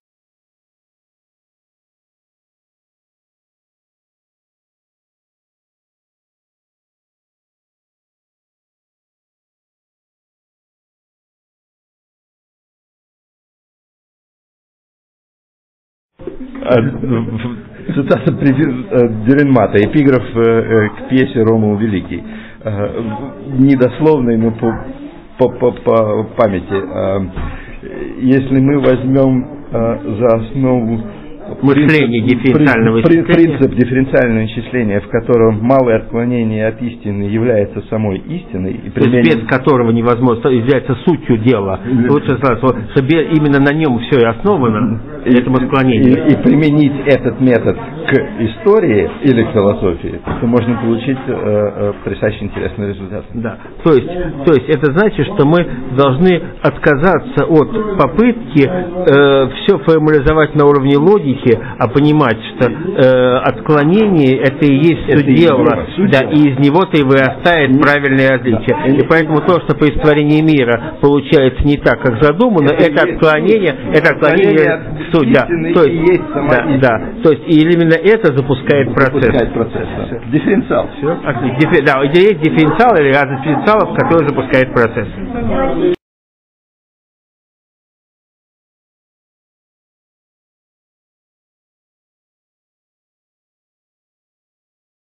Цитата Деренмата, эпиграф к пьесе «Ромул Великий». Недословный, но по памяти. Если мы возьмем за основу мышление дифференциального принцип дифференциального исчисления, в котором малое отклонение от истины является самой истиной, и без которого невозможно, является сутью дела. Лучше сказать, что именно на нем все и основано, этому отклонению. И применить этот метод к истории или к философии, то можно получить потрясающе интересный результат. Да. То есть это значит, что мы должны отказаться от попытки все формализовать на уровне логики, а понимать, что отклонение это и есть суть дела, да, и из него-то и вырастает правильное различие. Да. И поэтому то, что при створении мира получается не так, как задумано, это отклонение суть, да. То есть и именно это запускает процесс. Да. Дифференциал. Все? Отлично. Да, есть дифференциал или разность дифференциалов, который запускает процесс.